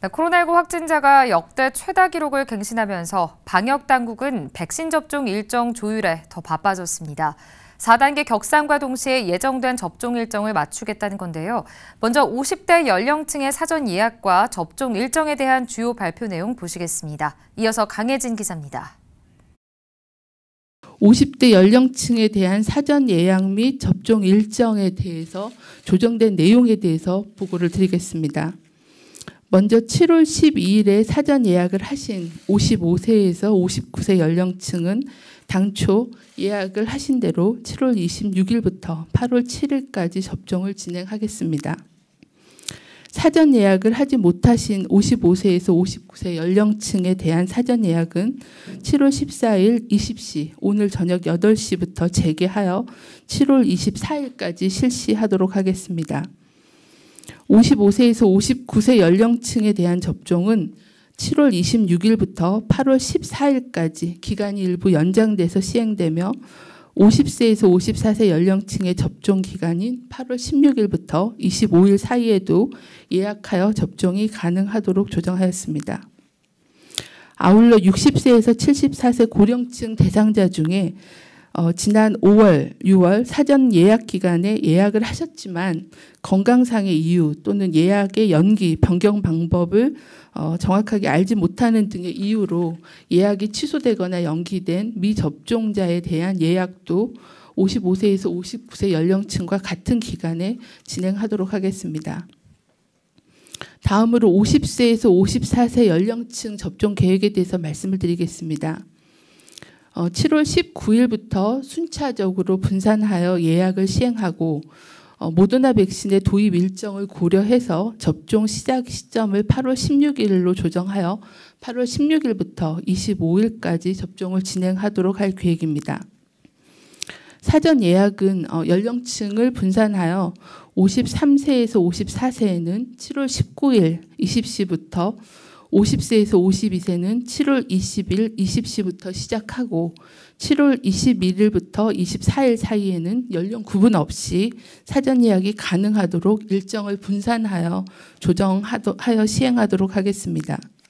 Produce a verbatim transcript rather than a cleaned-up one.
네, 코로나십구 확진자가 역대 최다 기록을 갱신하면서 방역당국은 백신 접종 일정 조율에 더 바빠졌습니다. 사 단계 격상과 동시에 예정된 접종 일정을 맞추겠다는 건데요. 먼저 오십 대 연령층의 사전 예약과 접종 일정에 대한 주요 발표 내용 보시겠습니다. 이어서 강혜진 기자입니다. 오십 대 연령층에 대한 사전 예약 및 접종 일정에 대해서 조정된 내용에 대해서 보고를 드리겠습니다. 먼저 칠월 십이일에 사전 예약을 하신 오십오 세에서 오십구 세 연령층은 당초 예약을 하신 대로 칠월 이십육일부터 팔월 칠일까지 접종을 진행하겠습니다. 사전 예약을 하지 못하신 오십오 세에서 오십구 세 연령층에 대한 사전 예약은 칠월 십사일 이십 시 오늘 저녁 여덟 시부터 재개하여 칠월 이십사일까지 실시하도록 하겠습니다. 오십오 세에서 오십구 세 연령층에 대한 접종은 칠월 이십육일부터 팔월 십사일까지 기간이 일부 연장돼서 시행되며 오십 세에서 오십사 세 연령층의 접종 기간인 팔월 십육일부터 이십오일 사이에도 예약하여 접종이 가능하도록 조정하였습니다. 아울러 육십 세에서 칠십사 세 고령층 대상자 중에 어, 지난 오월, 유월 사전 예약 기간에 예약을 하셨지만 건강상의 이유 또는 예약의 연기, 변경 방법을 어, 정확하게 알지 못하는 등의 이유로 예약이 취소되거나 연기된 미접종자에 대한 예약도 오십오 세에서 오십구 세 연령층과 같은 기간에 진행하도록 하겠습니다. 다음으로 오십 세에서 오십사 세 연령층 접종 계획에 대해서 말씀을 드리겠습니다. 어, 칠월 십구일부터 순차적으로 분산하여 예약을 시행하고 어, 모더나 백신의 도입 일정을 고려해서 접종 시작 시점을 팔월 십육일로 조정하여 팔월 십육일부터 이십오일까지 접종을 진행하도록 할 계획입니다. 사전 예약은 어, 연령층을 분산하여 오십삼 세에서 오십사 세에는 칠월 십구일 이십 시부터 오십 세에서 오십이 세는 칠월 이십일 이십 시부터 시작하고 칠월 이십일일부터 이십사일 사이에는 연령 구분 없이 사전 예약이 가능하도록 일정을 분산하여 조정하여 시행하도록 하겠습니다.